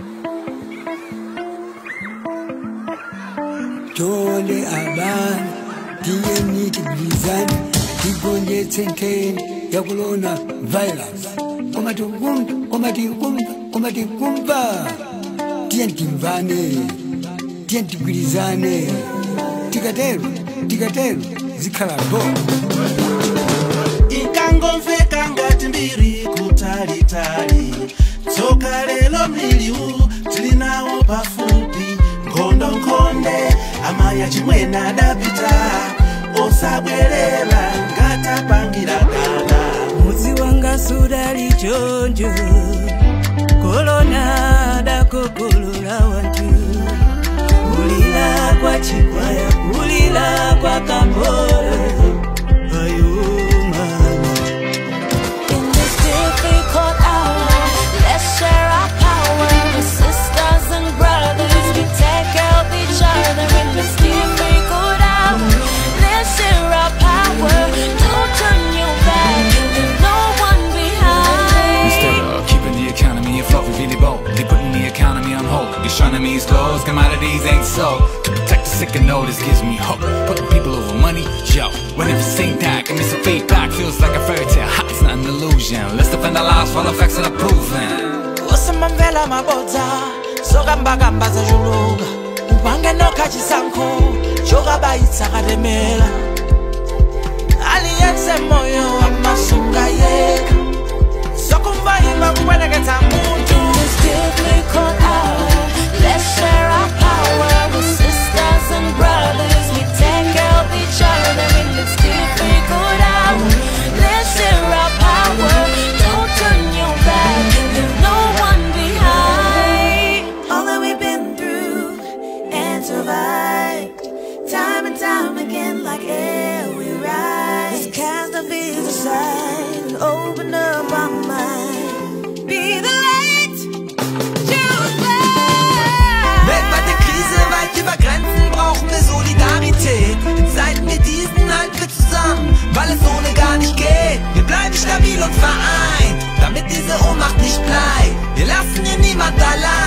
Jole abantu diyeni tibilizani tigonje tsenkeni yakulona virus komati kumba tiyeni tigwirizane tikatero zikhala bo ikangomveka ngati mbiri kutalitali tsoka lelo mliliu tilinawo pafupi nkhonde amaya chimwena adapita osabwerera ngatapangira dala mudzi wanga sudali chonjo kolona dakokolola wantu kulila kwa chikwaya kulila kwa kambole ayuma in this difficult hour let's share our power as sisters and brothers we take care of each other in this difficult hour let's share our power don't turn your back there's no one behind instead of keeping the economy afloat we really bold they putting the economy on hold these economy's closed commodities ain't sold to protect the sick and know this gives me hope putting people over money yo whenever sing that give me some feedback feels like a fairy tale ha, it's not an illusion let's defend our lives while the facts are proven usamamvela mabodza sokambakamba zachuluka upange nokha chisankho chokabayitsakalemela aliyense moyo wamasunga yeka sokumva imba kubwereketsa muntu in this difficult hour let's share our power with sisters and brothers we take care of each other in this difficult hour let's share our power don't turn your back there's no one behind all that we've been through and survived time and time again like air we rise let's cast our fears aside and open up our mind be the light choose life weltweit der Krise weit über Grenzen brauchen wir Solidarität in Zeiten wie diesen halten wir zusammen weil es ohne gar nicht geht wir bleiben stabil und vereint damit diese Ohnmacht nicht bleibt wir lassen hier niemand allein